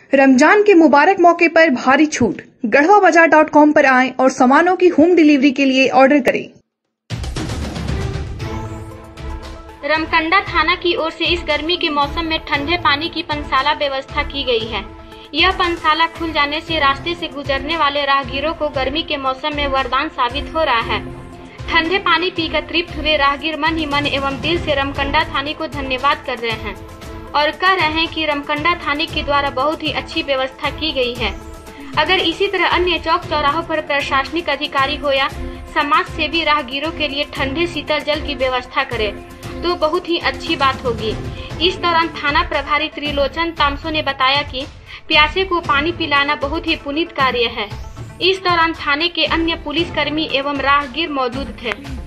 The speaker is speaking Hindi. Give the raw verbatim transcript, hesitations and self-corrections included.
रमजान के मुबारक मौके पर भारी छूट। गढ़वा बाजार डॉट कॉम पर आएं और सामानों की होम डिलीवरी के लिए ऑर्डर करें। रमकंडा थाना की ओर से इस गर्मी के मौसम में ठंडे पानी की पंसाला व्यवस्था की गई है। यह पंसाला खुल जाने से रास्ते से गुजरने वाले राहगीरों को गर्मी के मौसम में वरदान साबित हो रहा है। ठंडे पानी पीकर तृप्त हुए राहगीर मन ही मन एवं दिल से रमकंडा थाने को धन्यवाद कर रहे हैं और कह रहे हैं कि रमकंडा थाने के द्वारा बहुत ही अच्छी व्यवस्था की गई है। अगर इसी तरह अन्य चौक चौराहों पर प्रशासनिक अधिकारी हो या समाज सेवी राहगीरों के लिए ठंडे शीतल जल की व्यवस्था करे तो बहुत ही अच्छी बात होगी। इस दौरान थाना प्रभारी त्रिलोचन तामसो ने बताया कि प्यासे को पानी पिलाना बहुत ही पुनीत कार्य है। इस दौरान थाने के अन्य पुलिसकर्मी एवं राहगीर मौजूद थे।